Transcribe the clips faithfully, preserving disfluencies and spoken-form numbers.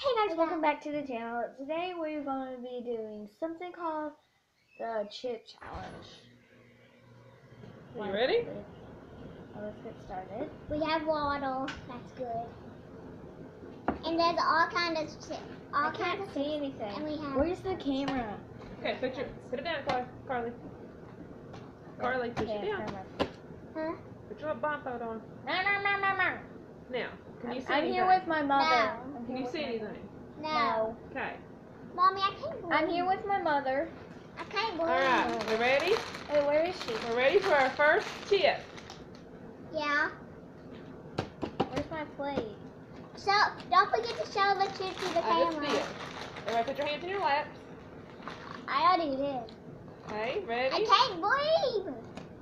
Hey guys, welcome back to the channel. Today we're going to be doing something called the chip challenge. Are you ready? Well, let's get started. We have water. That's good. And there's all kinds of chip. All I can't kinds of see anything. And we have. Where's the camera? Okay, put your put it down, Carly. Carly. Carly, push it down. Huh? Put your blindfold on. No, no, no, no, no. Now, can you see I'm anything? here with my mother. No. I'm Can here you with see my anything? mother. No. Okay. Mommy, I can't believe I'm here with my mother. I can't believe All right. We ready? Hey, where is she? We're ready for our first chip. Yeah. Where's my plate? So, don't forget to show the chip to the I just camera. did. Everybody, put your hands in your laps. I already did. Okay, I ready? can't believe.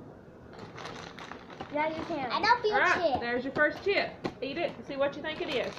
Yeah, you can. I don't feel All right. chip. There's your first chip. Eat it and see what you think it is.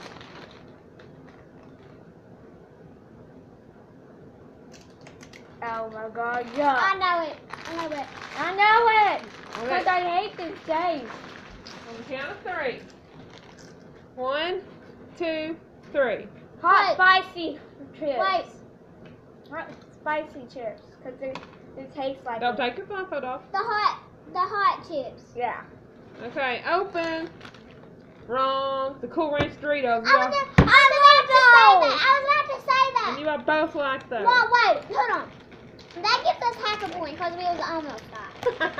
Oh my god, yeah. I know it. I know it. I know it! Okay. Because I hate this taste. On the count of three. One, two, three. Hot Wait. spicy chips. Wait. Hot spicy chips. Because they, they taste like Don't it. take your blindfold off. The hot, the hot chips. Yeah. Okay, open. Wrong. The Cool Ranch Doritos. I y'all. was, I was about to say that. I was about to say that. And you are both like those. Mom, wait, hold on. That gives us half a point because we was almost got.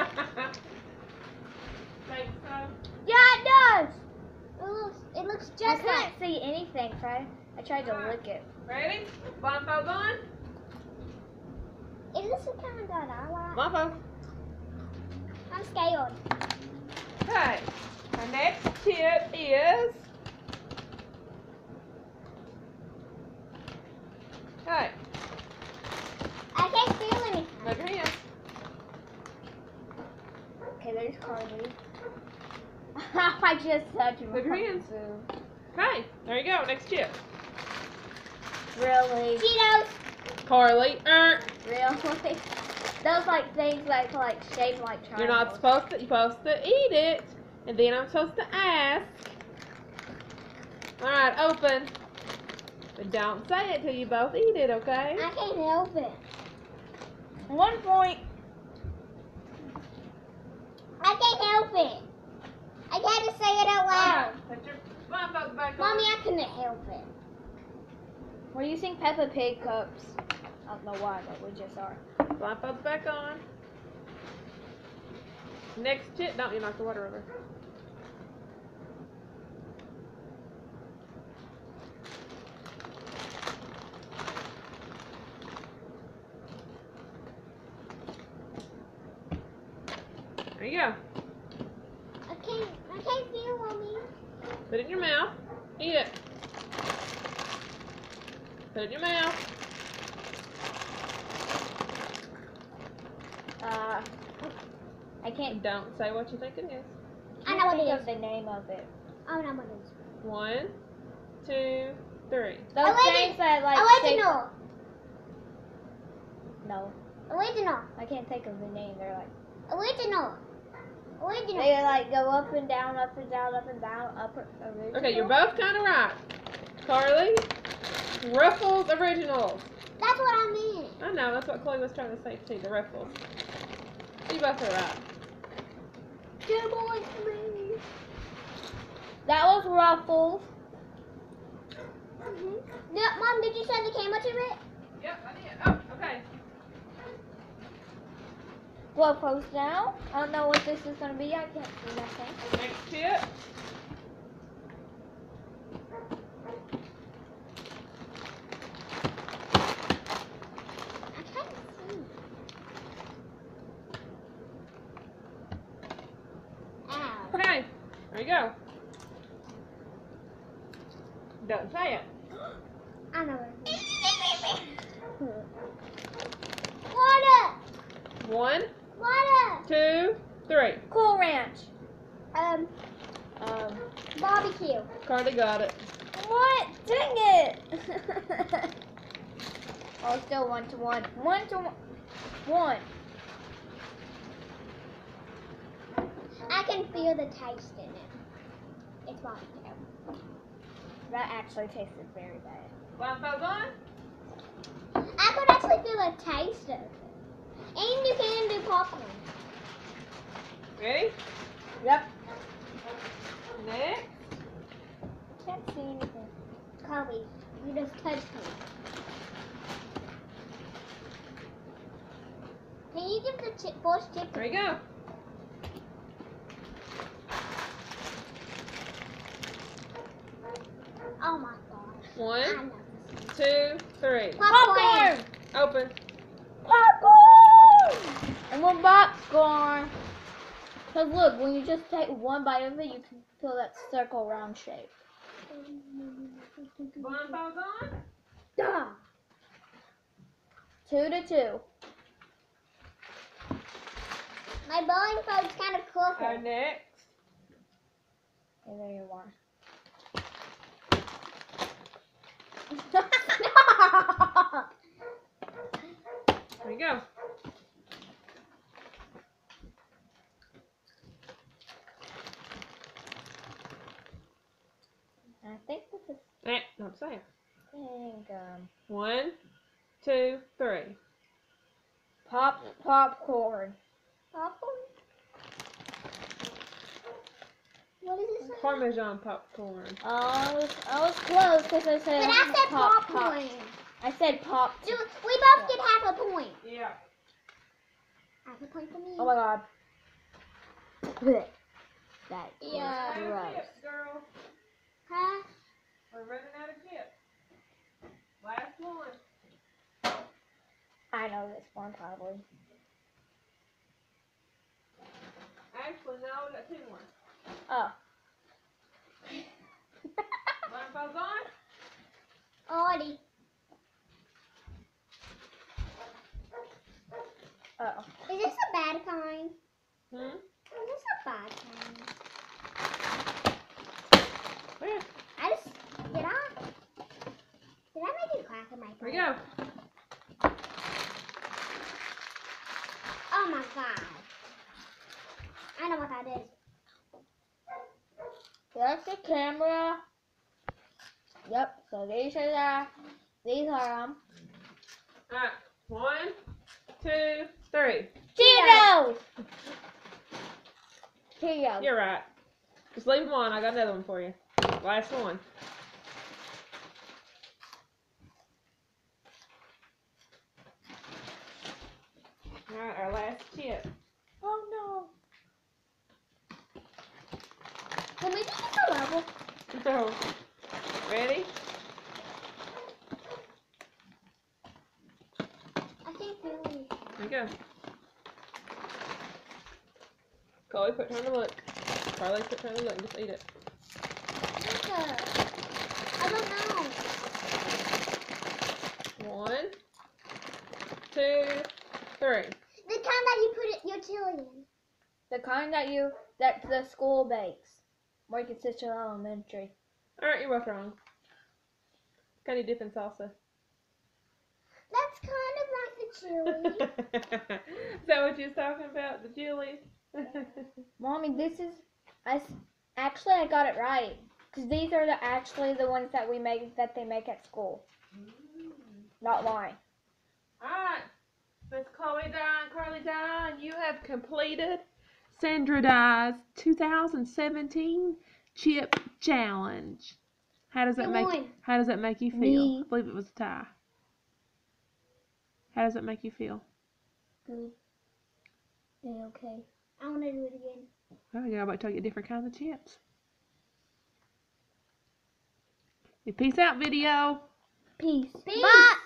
Think so? Yeah, it does. It looks, it looks I just couldn't like. see anything, so I, I tried to lick it. Ready? Blindfold on. Is this the kind of that I like? Blindfold. I'm scared. Okay. Our next chip is. Okay. I can't feel anything. Move your hands. Okay, there's Carly. I just touched my Move your hands. food. Okay. There you go. Next chip. Really? Cheetos. Carly. Er. Really? Those like things like like shaped like triangles. You're not supposed to. You're supposed to eat it, and then I'm supposed to ask. All right. Open. But don't say it till you both eat it. Okay. I can't help it. One point. I can't help it. I gotta say it out All loud. right. Put your blindfold back on. Mommy, I couldn't help it. We're using Peppa Pig cups. I don't know why, but we just are. Blindfold's back on. Next chip. Don't you knock the water over. There you go. I can't. I can't feel, Mommy. Put it in your mouth. Eat it. Put it in your mouth. Uh, I can't. Don't say what you think it is. I know what think it of is. the name of it. I know what it is. One, two, three. Those Origi- things that like Original. shape- No, Original. I can't think of the name. They're like Original. Original. they like go up and down, up and down, up and down, up. Original. Okay, you're both kind of right. Carly, Ruffles Originals. That's what I meant. I know, that's what Chloe was trying to say too, the Ruffles. You both are right. Two boys for me. That was Ruffles. Mhm. Yeah, Mom, did you send the camera to it? Yep, I did. Oh, okay. Blow post now. I don't know what this is gonna be. I can't see nothing. Next chip. I can't see. Ow. Okay, there you go. Don't say it. I know what it is. Water. One, Water. two, three. Cool Ranch. Um, Um. barbecue. Carly got it. What? Dang it! Oh, still one to one. One to one. One. I can feel the taste in it. It's barbecue. That actually tasted very bad. Blindfolds on. I could actually feel a taste of it. And you can do popcorn. Ready? Yep. Next. Can't see anything. Kobe, you just touched me. Can you give the chip, first chip? There you go. Oh my gosh. I One, love this. two, three. Popcorn. Open. Popcorn! And one popcorn. Cause look, when you just take one bite of it, you can feel that circle round shape. Blindfolds on. Duh. Two to two. My bowling phone's kind of Our crooked. next. And there you are. There you go. I think this is Eh, don't say it. think, um, One, two, three. pop popcorn. Popcorn? What is this? Parmesan popcorn. Oh, I was, I was close because I said But I said pop, popcorn. pop. I said pop. Do, we both get half a point. Yeah. Half a point for me. Oh my god. Blech. That is Yeah. We're running out of gross. chips, girl. Huh? We're running out of chips. Last one. I know this one probably. Actually, no, we got two more. Oh. Blindfolds on. Already. Oh. Is this a bad kind? Hmm? Is this a bad kind? Where? I just, did I? Did I make a crack in my There throat? you go. Oh my god. I know what that is. That's the camera. Yep. So these are the, these are um Alright. One, two, three. Cheetos. Cheetos. You're right. Just leave them on. I got another one for you. Last one. Alright, our last chip. Oh no. Can we do this a level? So, ready? I think really. There you go. Chloe, put turn to look. Carly, put turn to look and just eat it. What's the- I don't know. One, two, three. The kind that you put it, your chili in. The kind that you that the school bakes. More consistent elementary. Alright, you're both wrong. Got any dip in salsa? That's kind of like the chili. Is that what you was talking about? The chili? Mommy, this is I s- actually I got it right because these are the actually the ones that we make that they make at school. Not lying. Alright, Miss Chloe Dye and Carly Dye, you have completed Sandra Dye's two thousand seventeen Chip Challenge. How does that Who make won? How does that make you feel? Me. I believe it was a tie. How does it make you feel? Good. Yeah, okay. I want to do it again. Oh, yeah, I'm about to tell you different kinds of chips. Peace out, video. Peace. Peace. Bye.